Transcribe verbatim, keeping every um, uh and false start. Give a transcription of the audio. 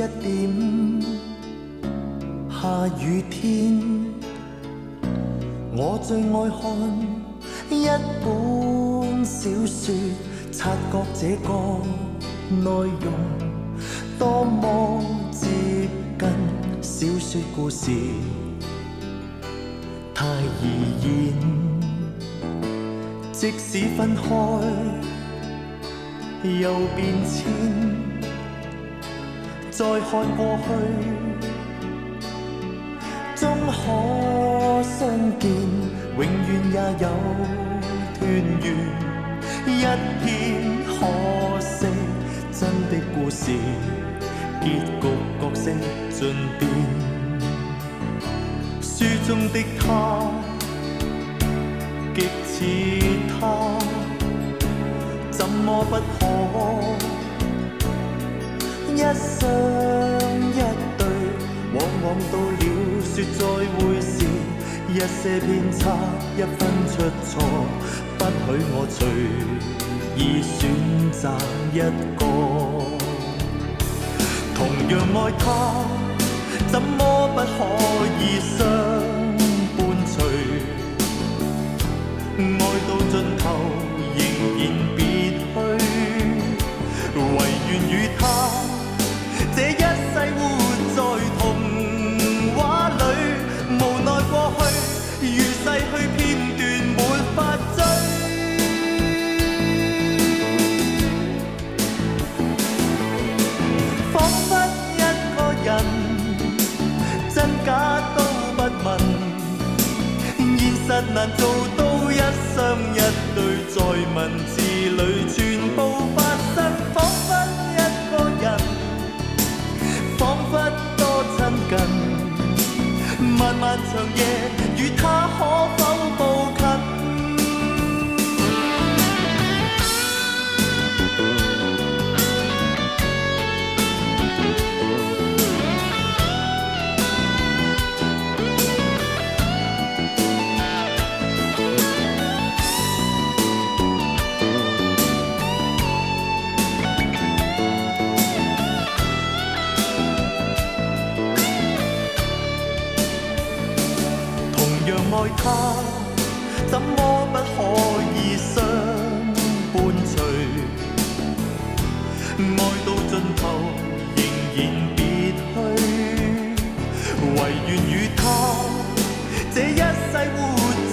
點，下雨天，我最愛看一本小說，察覺這個內容多麼接近小說故事，太易演。即使分開又變遷，再看過去終可相見，永遠也有團圓。一片可惜，真的故事結局角色盡變，書中的他極似他，怎麼不可一雙一對？往往到了說再會時，一些偏差一分出錯，不許我隨意選擇一個。同樣愛他，怎麼不可以相伴隨？愛到盡頭仍然別去，唯願與他這一世活在童話裏。無奈過去如逝去片段沒法追，彷彿一個人真假都不問，現實難做到一雙一對，在文字裏全部發生。彷彿一個人，彷彿多親近，漫漫長夜與他可否步近？愛他，怎麼不可以相伴隨？愛到盡頭仍然別去，唯願與他這一世活